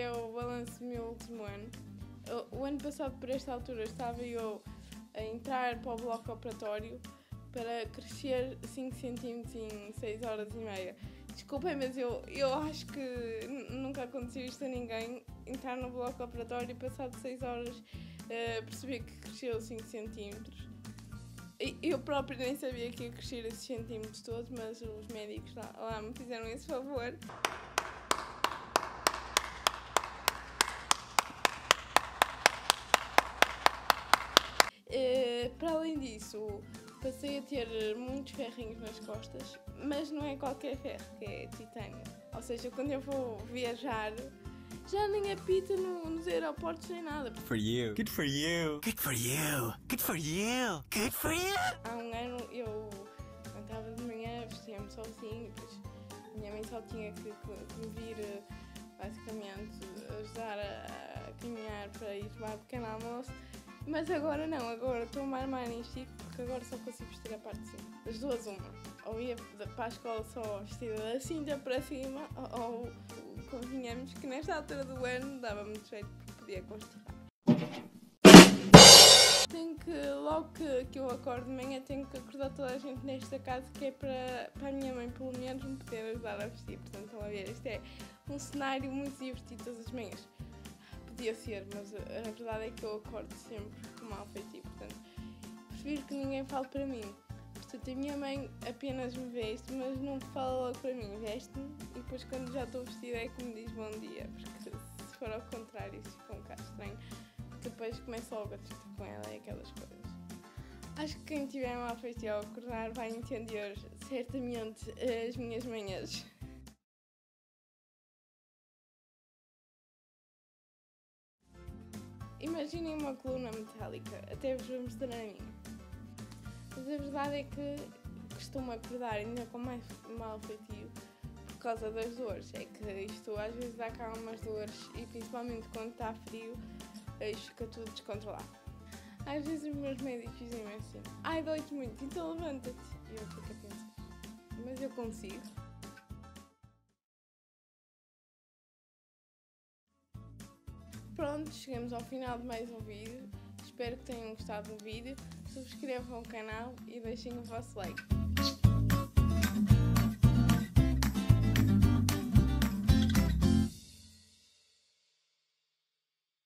é o balanço do meu último ano. O ano passado, por esta altura, estava eu a entrar para o bloco operatório para crescer 5 centímetros em 6 horas e meia. Desculpem, mas eu acho que nunca aconteceu isto a ninguém, entrar no bloco operatório e passar de 6 horas perceber que cresceu 5 centímetros. Eu própria nem sabia que ia crescer esses centímetros todos, mas os médicos lá me fizeram esse favor. Para além disso, passei a ter muitos ferrinhos nas costas, mas não é qualquer ferro, que é titânio. Ou seja, quando eu vou viajar, já nem apita nos aeroportos nem nada. For you. Good for you. Good for you. Good for you. Good for you. Há um ano eu levantava de manhã, vestia-me sozinho, depois a minha mãe só tinha que me vir, basicamente, ajudar a caminhar para ir tomar um pequeno almoço. Mas agora não, agora estou-me a armar em chique, porque agora só consigo vestir a parte de cima. Das duas, uma. Ou ia para a escola só vestida da cinta para cima, ou convenhamos que nesta altura do ano dava muito jeito porque podia constipar. Logo que eu acordo de manhã, tenho que acordar toda a gente nesta casa, que é para a minha mãe, pelo menos, me poder ajudar a vestir. Portanto, estão a ver, isto é um cenário muito divertido todas as manhãs. Podia ser, mas a verdade é que eu acordo sempre com mau feitio, portanto, prefiro que ninguém fale para mim. Portanto, a minha mãe apenas me veste, mas não fala logo para mim, veste-me e depois quando já estou vestida é que me diz bom dia, porque se for ao contrário isso fica um bocado estranho, porque depois começo logo a discutir com ela e aquelas coisas. Acho que quem tiver mau feitio ao acordar vai entender certamente as minhas manhãs. Imaginem uma coluna metálica, até vos vou mostrar a minha. Mas a verdade é que costumo acordar ainda com mais mau feitio por causa das dores. É que isto às vezes dá cá umas dores e principalmente quando está frio, isto fica tudo descontrolado. Às vezes os meus médicos dizem-me assim, ai dói-te muito, então levanta-te. E eu fico a pensar, mas eu consigo. Pronto, chegamos ao final de mais um vídeo. Espero que tenham gostado do vídeo. Subscrevam o canal e deixem o vosso like.